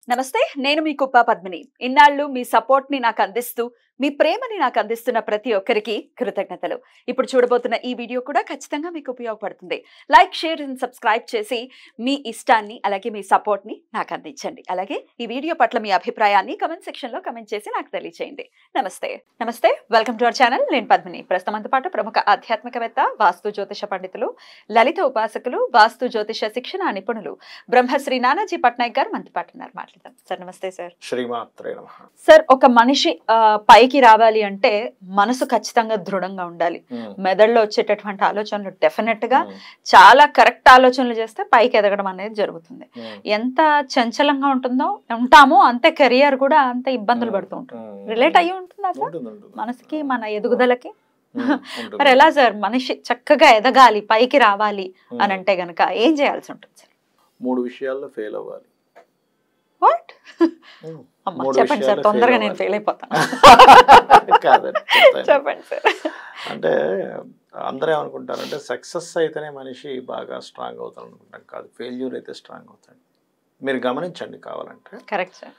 నమస్తే నేను మీ కుప్ప పద్మిని ఇన్నాళ్ళు మీ సపోర్ట్ ని నాకు అందిస్తూ మీ ప్రేమని నాకు అందిస్తున్న ప్రతి ఒక్కరికి కృతజ్ఞతలు ఇప్పుడు చూడబోతున్న ఈ వీడియో కూడా ఖచ్చితంగా మీకు ఉపయోగపడుతుంది లైక్ షేర్ అండ్ సబ్స్క్రైబ్ చేసి మీ ఇష్టాన్ని అలాగే మీ సపోర్ట్ ని నాకు అందించండి అలాగే ఈ వీడియో పట్ల మీ అభిప్రాయాన్ని కమెంట్ సెక్షన్ లో కమెంట్ చేసి నాకు తెలియజేయండి నమస్తే వెల్కమ్ టు అవర్ ఛానల్ నేను పద్మిని ప్రస్తుతంతో పాటు ప్రముఖ ఆధ్యాత్మికవేత్త వాస్తు జ్యోతిష పండితులు లలిత ఉపాసకులు వాస్తు జ్యోతిష శిక్షణ నిపుణులు బ్రహ్మశ్రీ నానాజీ పట్నాయక్ గారు మనతో పాటు ఉన్నారు సార్ నమస్తే సార్ శ్రీమాత్రే నమః సార్ ఒక మనిషి పైకి రావాలి అంటే మనసు ఖచ్చితంగా దృఢంగా ఉండాలి మెదడులో వచ్చేటటువంటి ఆలోచనలు డెఫినెట్ గా చాలా కరెక్ట్ ఆలోచనలు చేస్తే పైకి ఎదగడం అనేది జరుగుతుంది ఎంత చంచలంగా ఉంటామో అంతే కెరియర్ కూడా అంత ఇబ్బందులు పడుతూ ఉంటుంది రిలేట్ అయ్యి ఉంటుందా సార్ మనసుకి మన ఎదుగుదలకి మరి ఎలా సార్ మనిషి చక్కగా ఎదగాలి పైకి రావాలి అని అంటే గనక ఏం చేయాల్సి ఉంటుంది సార్ 3 విషయాల్లో ఫెయిల్ అవ్వాలి వాట్ చెప్పండి సార్ తొందరగా నేను ఫెయిల్ అయిపోతాను చెప్పండి సార్ అంటే అందరూ ఏమనుకుంటారంటే సక్సెస్ అయితేనే మనిషి బాగా స్ట్రాంగ్ అవుతాడు అనుకుంటాం కాదు ఫెయిల్యూర్ అయితే స్ట్రాంగ్ అవుతాడు మీరు గమనించండి కావాలంటే కరెక్ట్ సార్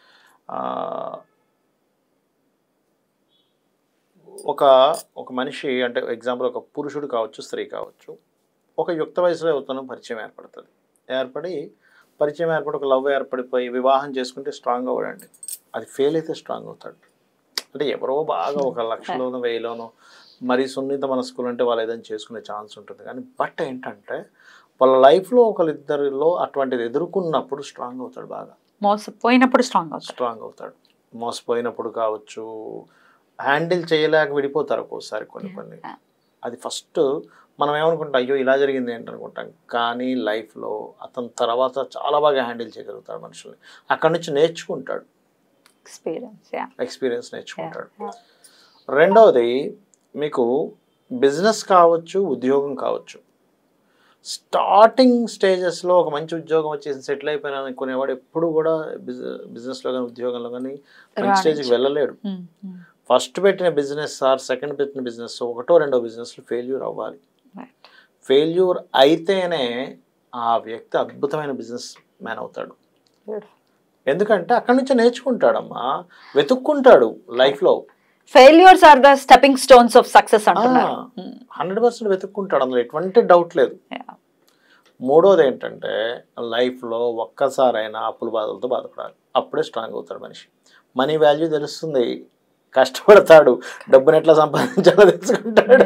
ఒక మనిషి అంటే ఎగ్జాంపుల్ ఒక పురుషుడు కావచ్చు స్త్రీ కావచ్చు ఒక యుక్త వయసులో అవుతాను పరిచయం ఏర్పడుతుంది పరిచయం ఏర్పడి ఒక లవ్ ఏర్పడిపోయి వివాహం చేసుకుంటే స్ట్రాంగ్ అవ్వడండి అది ఫెయిల్ అయితే స్ట్రాంగ్ అవుతాడు అంటే ఎవరో బాగా 1,00,000లోనో 1000లోనో మరీ సున్నిత మనస్కులు అంటే వాళ్ళు ఏదైనా చేసుకునే ఛాన్స్ ఉంటుంది కానీ బట్ ఏంటంటే వాళ్ళ లైఫ్లో ఒకరిద్దరిలో అటువంటిది ఎదుర్కొన్నప్పుడు స్ట్రాంగ్ అవుతాడు బాగా మోసపోయినప్పుడు స్ట్రాంగ్ అవుతాడు మోసపోయినప్పుడు కావచ్చు హ్యాండిల్ చేయలేక విడిపోతారు ఒక్కోసారి కొన్ని అది ఫస్ట్ మనం ఏమనుకుంటాం అయ్యో ఇలా జరిగింది ఏంటనుకుంటాం కానీ లైఫ్లో అతని తర్వాత చాలా బాగా హ్యాండిల్ చేయగలుగుతాడు మనుషుల్ని అక్కడి నుంచి నేర్చుకుంటాడు ఎక్స్పీరియన్స్ నేర్చుకుంటాడు రెండవది మీకు బిజినెస్ కావచ్చు ఉద్యోగం కావచ్చు స్టార్టింగ్ స్టేజెస్లో ఒక మంచి ఉద్యోగం వచ్చేసి సెటిల్ అయిపోయినా అనుకునేవాడు ఎప్పుడు కూడా బిజినెస్లో కానీ ఉద్యోగంలో కానీ మంచి స్టేజ్కి వెళ్ళలేడు ఫస్ట్ పెట్టిన బిజినెస్ సెకండ్ పెట్టిన బిజినెస్ ఒకటో రెండో బిజినెస్లో ఫెయిల్యూర్ అవ్వాలి ఫెయిల్యూర్ అయితేనే ఆ వ్యక్తి అద్భుతమైన బిజినెస్ మ్యాన్ అవుతాడు ఎందుకంటే అక్కడి నుంచి నేర్చుకుంటాడమ్మా వెతుక్కుంటాడు లైఫ్లో failures are the stepping stones of success అంటున్నారు 100% వెతుక్కుంటాడు అందులో ఎటువంటి డౌట్ లేదు మూడోది ఏంటంటే లైఫ్లో ఒక్కసారైనా అప్పుల బాధలతో బాధపడాలి అప్పుడే స్ట్రాంగ్ అవుతాడు మనిషి మనీ వాల్యూ తెలుస్తుంది కష్టపడతాడు డబ్బును ఎట్లా సంపాదించాలో తెలుసుకుంటాడు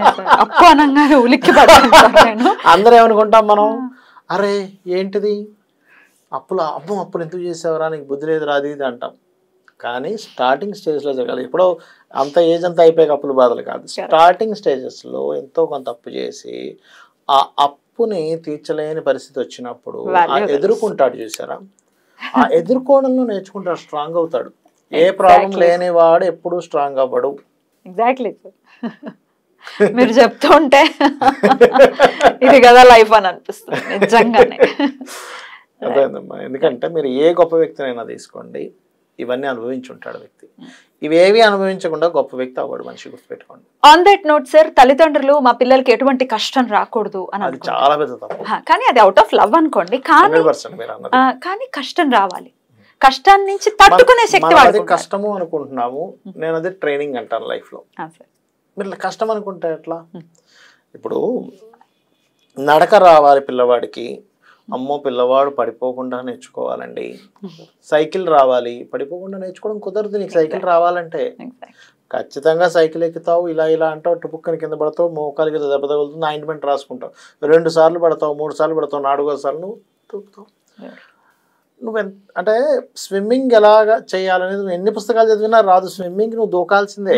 అందరూ ఏమనుకుంటాం మనం అరే ఏంటిది అప్పులు ఎందుకు చేసావురా నీకు బుద్ధి లేదు రాది ఇది అంటాం కానీ స్టార్టింగ్ స్టేజ్లో జరగాలి ఎప్పుడో అంత ఏజ్ అంతా అయిపోయాక అప్పుల బాధలు కాదు స్టార్టింగ్ స్టేజెస్లో ఎంతో కొంత అప్పు చేసి ఆ అప్పుని తీర్చలేని పరిస్థితి వచ్చినప్పుడు ఎదుర్కొంటాడు చూసారా ఆ ఎదుర్కోవడంలో నేర్చుకుంటాడు స్ట్రాంగ్ అవుతాడు ఏ ప్రాబ్లం లేని వాడు ఎప్పుడు స్ట్రాంగ్ అవ్వడు ఎగ్జాక్ట్లీ మీరు చెప్తూ ఉంటే ఇది కదా లైఫ్ అని అనిపిస్తుంది నిజంగానే అదేందమ్మా ఎందుకంటే మీరు ఏ గొప్ప వ్యక్తినైనా తీసుకోండి ఇవన్నీ అనుభవించి ఉంటాడు వ్యక్తి ఇవేవి అనుభవించకుండా గొప్ప వ్యక్తి అవ్వడు మనిషి గుర్తుపెట్టుకోండి ఆన్ దట్ నోట్ సార్ తల్లిదండ్రులు మా పిల్లలకి ఎటువంటి కష్టం రాకూడదు అని అది చాలా పెద్ద తప్పు కానీ అది అవుట్ ఆఫ్ లవ్ అనుకోండి కానీ కష్టం రావాలి కష్టాన్ని నుంచి తట్టుకునే శక్తి కష్టము అనుకుంటున్నాము నేను అదే ట్రైనింగ్ అంటాను లైఫ్ లో మీరు కష్టం అనుకుంటే ఎట్లా ఇప్పుడు నడక రావాలి పిల్లవాడికి అమ్మో పిల్లవాడు పడిపోకుండా నేర్చుకోవాలండి సైకిల్ రావాలి పడిపోకుండా నేర్చుకోవడం కుదరదు నీకు సైకిల్ రావాలంటే ఖచ్చితంగా సైకిల్ ఎక్కుతావు ఇలా అంటావు టుపుక్కని కింద పడతావు మోకాలు కింద దెబ్బ తగులుతుంది ఆయింట్మెంట్ రాసుకుంటావు 2 సార్లు పడతావు 3 సార్లు పడతావు 4వ సార్లు నువ్వు తూపుతావు అంటే స్విమ్మింగ్ ఎలాగా చేయాలనేది నువ్వు ఎన్ని పుస్తకాలు చదివినా రాదు స్విమ్మింగ్ నువ్వు దూకాల్సిందే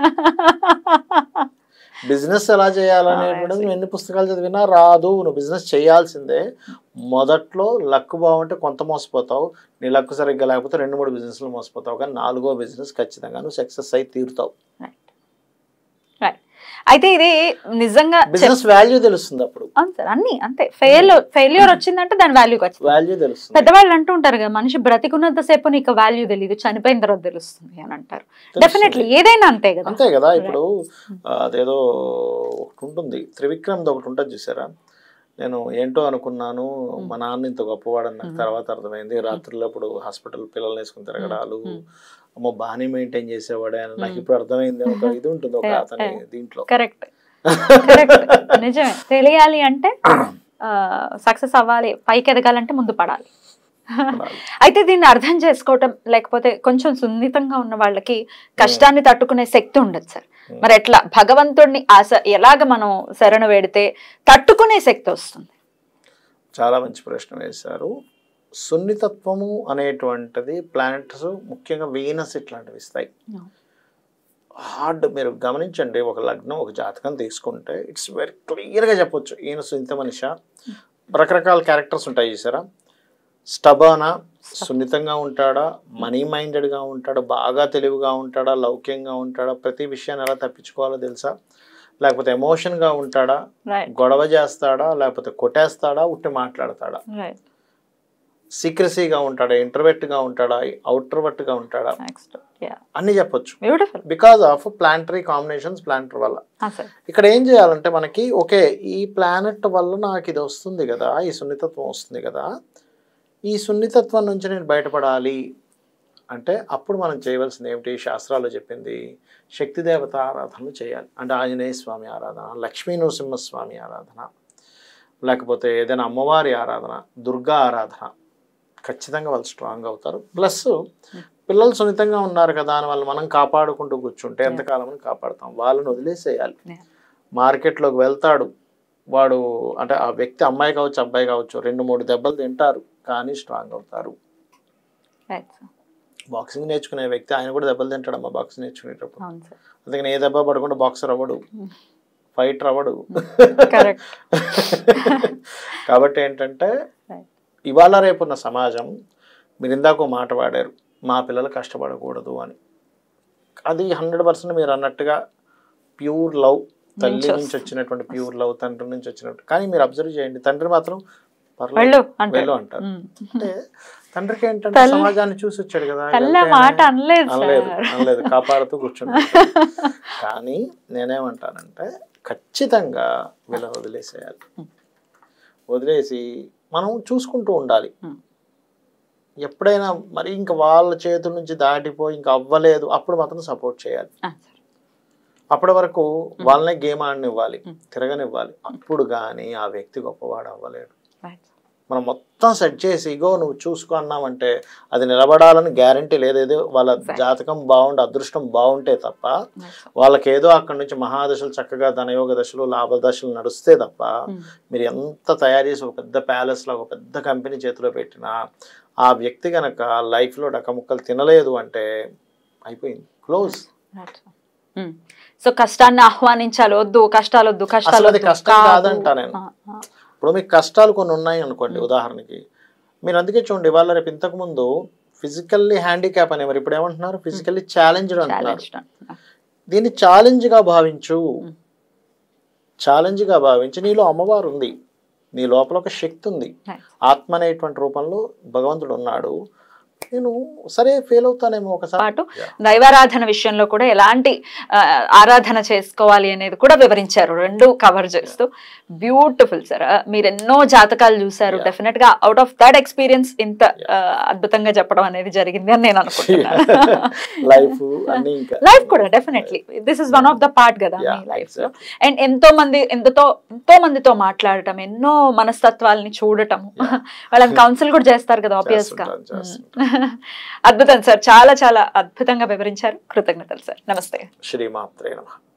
బిజినెస్ ఎలా చేయాలనేటువంటిది నువ్వు ఎన్ని పుస్తకాలు చదివినా రాదు నువ్వు బిజినెస్ చేయాల్సిందే మొదట్లో లక్ బాగుంటే కొంత మోసపోతావు నీ లక్ సరిగ్గా లేకపోతే 2-3 బిజినెస్లు మోసపోతావు కానీ 4వ బిజినెస్ ఖచ్చితంగా నువ్వు సక్సెస్ అయి తీరుతావు అయితే ఇది నిజంగా బిజినెస్ వాల్యూ తెలుస్తుంది అప్పుడు అన్ని అంతే ఫెయిల్యూర్ వచ్చిందంటే దాని వాల్యూ తెలుస్తుంది పెద్దవాళ్ళు అంటూ ఉంటారు కదా మనిషి బ్రతికున్నంత సేపు నీకు వాల్యూ తెలియదు చనిపోయిన తర్వాత తెలుస్తుంది అని అంటారు డెఫినెట్లీ ఏదైనా అంతే కదా ఇప్పుడు అదేదో ఒకటి ఉంటుంది త్రివిక్రమ్ ఒకటి ఉంటుంది చూసారా నేను ఏంటో అనుకున్నాను, మా నాన్న ఇంత గొప్పవాడని నాకు తర్వాత అర్థమైంది. రాత్రుల్లో ఇప్పుడు హాస్పిటల్ పిల్లల్ని వేసుకుని తిరగడాలు, అమ్మో బాగానే మెయింటైన్ చేసేవాడే అని నాకు ఇప్పుడు అర్థమైంది. ఒక ఇది ఉంటుంది ఒక అతని దీంట్లో. కరెక్ట్, నిజమే. తెలియాలి అంటే సక్సెస్ అవ్వాలి, పైకి ఎదగాలంటే ముందు పడాలి. అయితే దీన్ని అర్థం చేసుకోవటం, లేకపోతే కొంచెం సున్నితంగా ఉన్న వాళ్ళకి కష్టాన్ని తట్టుకునే శక్తి ఉండదు సార్. మరి ఎట్లా భగవంతుడిని ఎలాగ మనం శరణు వేడితే తట్టుకునే శక్తి వస్తుంది? చాలా మంచి ప్రశ్న వేశారు. సున్నితత్వము అనేటువంటిది ప్లానెట్స్, ముఖ్యంగా వీనస్ ఇట్లాంటివి ఇస్తాయి. హార్డ్ మీరు గమనించండి, ఒక లగ్నం ఒక జాతకం తీసుకుంటే ఇట్స్ వెరీ క్లియర్గా చెప్పొచ్చు ఈయన సున్నిత మనిషి. రకరకాల క్యారెక్టర్స్ ఉంటాయి చూసారా. స్టబానా, సున్నితంగా ఉంటాడా, మనీ మైండెడ్గా ఉంటాడా, బాగా తెలివిగా ఉంటాడా, లౌక్యంగా ఉంటాడా, ప్రతి విషయాన్ని ఎలా తప్పించుకోవాలో తెలుసా, లేకపోతే ఎమోషన్గా ఉంటాడా, గొడవ చేస్తాడా, లేకపోతే కొట్టేస్తాడా, ఉట్టి మాట్లాడతాడా, సీక్రసీగా ఉంటాడా, ఇంట్రవర్ట్గా ఉంటాడా, అవుట్రవర్ట్గా ఉంటాడా, అన్ని చెప్పొచ్చు because of planetary combinations planet వల్ల. ఇక్కడ ఏం చేయాలంటే మనకి ఓకే ఈ ప్లానెట్ వల్ల నాకు ఇది వస్తుంది కదా, ఈ సున్నితత్వం వస్తుంది కదా, ఈ సున్నితత్వం నుంచి నేను బయటపడాలి అంటే అప్పుడు మనం చేయవలసింది ఏమిటి? శాస్త్రాల్లో చెప్పింది శక్తి దేవత ఆరాధనలు చేయాలి. అంటే ఆంజనేయ స్వామి ఆరాధన, లక్ష్మీ నరసింహస్వామి ఆరాధన, లేకపోతే ఏదైనా అమ్మవారి ఆరాధన, దుర్గా ఆరాధన, ఖచ్చితంగా వాళ్ళు స్ట్రాంగ్ అవుతారు. ప్లస్ పిల్లలు సున్నితంగా ఉన్నారు కదా అని వాళ్ళు మనం కాపాడుకుంటూ కూర్చుంటే ఎంతకాలం కాపాడుతాం? వాళ్ళని వదిలేసేయాలి. మార్కెట్లోకి వెళ్తాడు వాడు, అంటే ఆ వ్యక్తి అమ్మాయి కావచ్చు అబ్బాయి కావచ్చు, 2-3 దెబ్బలు తింటారు కానీ స్ట్రాంగ్ అవుతారు. బాక్సింగ్ నేర్చుకునే వ్యక్తి ఆయన కూడా దెబ్బలు తింటాడు అమ్మా బాక్సింగ్ నేర్చుకునేటప్పుడు. అందుకని ఏ దెబ్బ పడకుండా బాక్సర్ అవ్వడు, ఫైటర్ అవ్వడు. కాబట్టి ఏంటంటే ఇవాళ రేపున్న సమాజం, మీరు ఇందాక మాట వాడారు మా పిల్లలు కష్టపడకూడదు అని, అది 100% మీరు అన్నట్టుగా ప్యూర్ లవ్, తల్లి నుంచి వచ్చినటువంటి ప్యూర్ లవ్, తండ్రి నుంచి వచ్చినట్టు. కానీ మీరు అబ్జర్వ్ చేయండి, తండ్రి మాత్రం వెళ్ళు అంటారు. అంటే తండ్రికి ఏంటంటే సమాజాన్ని చూసి వచ్చాడు కదా, అనలేదు, కాపాడుతూ కూర్చుంటాడు. కానీ నేనేమంటానంటే ఖచ్చితంగా వీళ్ళని వదిలేసేయాలి. వదిలేసి మనం చూసుకుంటూ ఉండాలి. ఎప్పుడైనా మరి ఇంకా వాళ్ళ చేతుల నుంచి దాటిపోయి ఇంకా అవ్వలేదు అప్పుడు మాత్రం సపోర్ట్ చేయాలి. అప్పటి వరకు వాళ్ళనే గేమ్ ఆడనివ్వాలి, తిరగనివ్వాలి. అప్పుడు కానీ ఆ వ్యక్తి గొప్పవాడు అవ్వలేడు. మనం మొత్తం సెట్ చేసి ఇగో నువ్వు చూసుకో అన్నామంటే అది నిలబడాలని గ్యారంటీ లేదేదో. వాళ్ళ జాతకం బాగుండి అదృష్టం బాగుంటే తప్ప, వాళ్ళకి ఏదో అక్కడి నుంచి మహాదశలు చక్కగా ధనయోగ దశలు లాభ దశలు నడుస్తే తప్ప, మీరు ఎంత తయారు చేసి ఒక పెద్ద ప్యాలెస్లో ఒక పెద్ద కంపెనీ చేతిలో పెట్టినా ఆ వ్యక్తి కనుక లైఫ్లో డక్కముక్కలు తినలేదు అంటే అయిపోయింది, క్లోజ్. సో కష్టాన్ని ఆహ్వానించాలి, వద్దు కష్టాలు వద్దు, కష్టాలు అది కష్టం కాదంటా నేను. ఇప్పుడు మీకు కష్టాలు కొన్ని ఉన్నాయి అనుకోండి ఉదాహరణకి, మీరు అందుకే చూడండి ఇవాళ రేపు ఇంతకు ముందు ఫిజికల్లీ హ్యాండిక్యాప్ అనే, మరి ఇప్పుడు ఏమంటున్నారు ఫిజికల్లీ ఛాలెంజ్డ్ అంటున్నారు. దీన్ని ఛాలెంజ్గా భావించు, ఛాలెంజ్గా భావించి నీలో అమ్మవారు ఉంది, నీ లోపల ఒక శక్తి ఉంది, ఆత్మ అనేటువంటి రూపంలో భగవంతుడు ఉన్నాడు. నేను సరే ఫెయిల్ అవుతానేమో ఒకసారి. పాటు దైవారాధన విషయంలో కూడా ఎలాంటి ఆరాధన చేసుకోవాలి అనేది కూడా వివరించారు, రెండు కవర్ చేస్తూ. Beautiful sir. మీరు ఎన్నో జాతకాలు చూసారు, డెఫినెట్ గా అవుట్ ఆఫ్ దట్ ఎక్స్పీరియన్స్ ఇంత అద్భుతంగా చెప్పడం అనేది జరిగింది అని నేను అనుకుంటున్నాను. లైఫ్ కూడా definitely this is one of the part కదా మీ లైఫ్ లో. అండ్ ఎంతో మందితో మాట్లాడటం, ఎన్నో మనస్తత్వాలని చూడటం, వాళ్ళని కౌన్సిల్ కూడా చేస్తారు కదా ఆబ్వియస్ గా. అద్భుతం సార్, చాలా చాలా అద్భుతంగా వివరించారు. కృతజ్ఞతలు సార్. నమస్తే. శ్రీమాత్రే నమః.